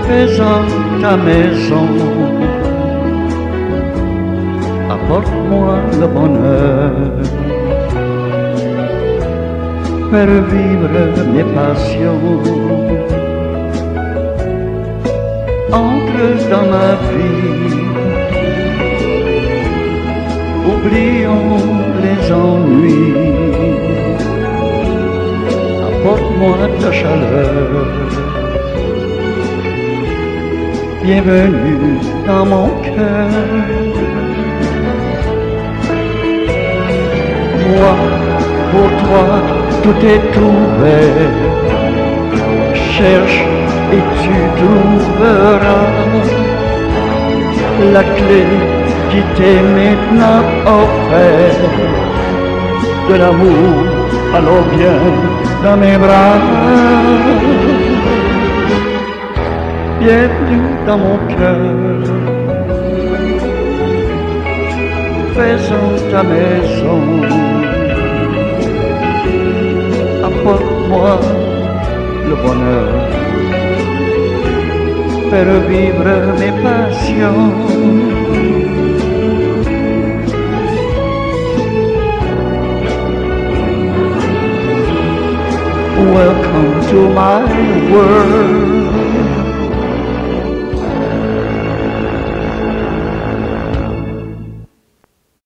fais-en ta maison, apporte-moi le bonheur, faire vivre mes passions. Entre dans ma vie, oublions les ennuis, apporte-moi ta chaleur. Bienvenue dans mon cœur. Moi, pour toi, tout est ouvert. Cherche et tu trouveras la clé qui t'est maintenant offerte. De l'amour, alors viens dans mes bras. Bienvenue dans mon cœur, faisons ta maison, apporte-moi le bonheur, faire vivre mes passions. Welcome to my world.